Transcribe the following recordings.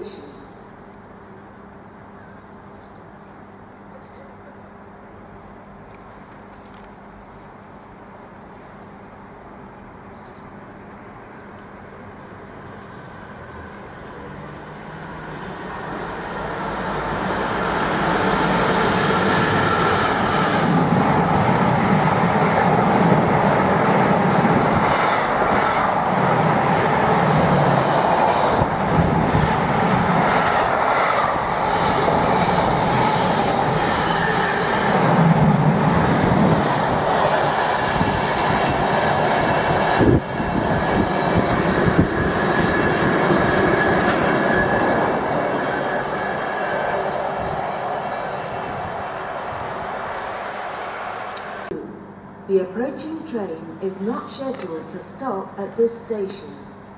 station. The approaching train is not scheduled to stop at this station.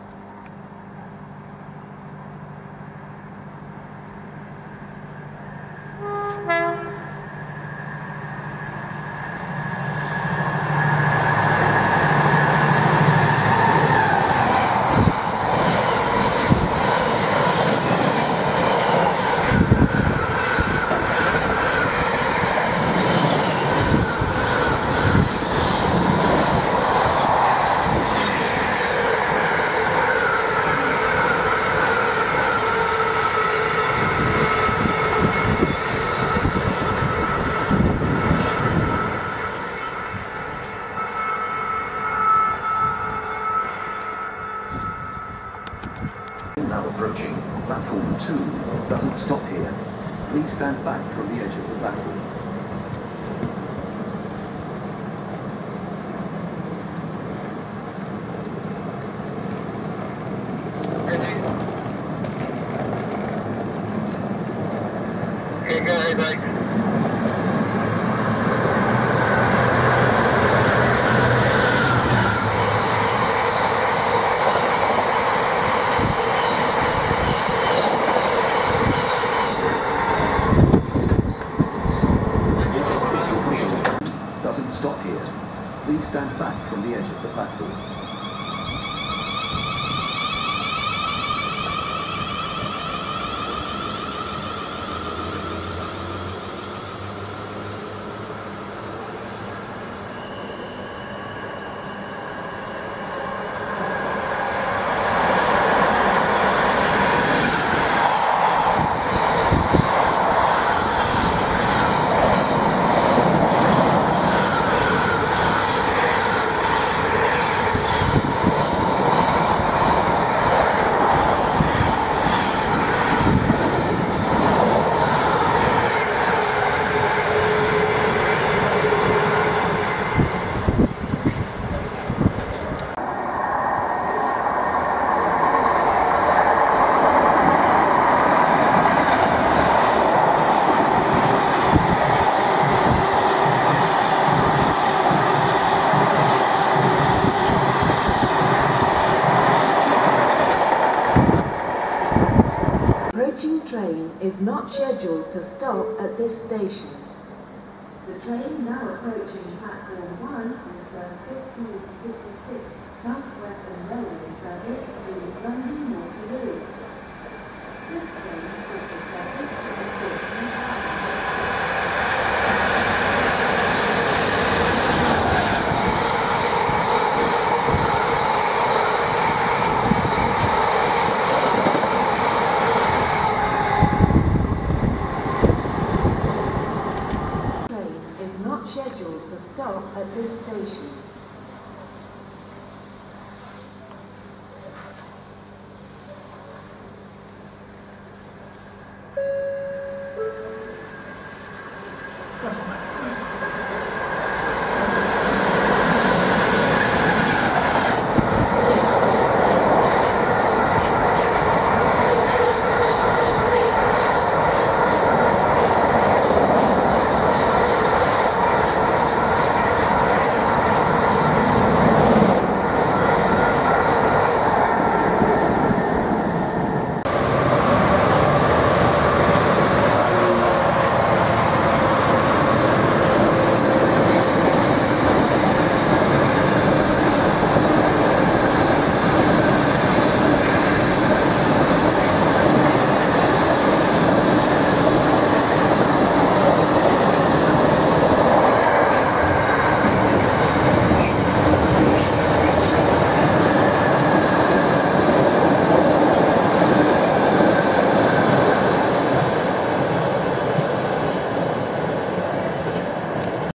Now approaching, platform 2 doesn't stop here. Please stand back from the edge of the platform. Okay, go ahead, mate. Doesn't stop here. Please stand back from the edge of the platform. Train is not scheduled to stop at this station. The train now approaching platform 1 is the 1556 South Western Railway service to London Waterloo. This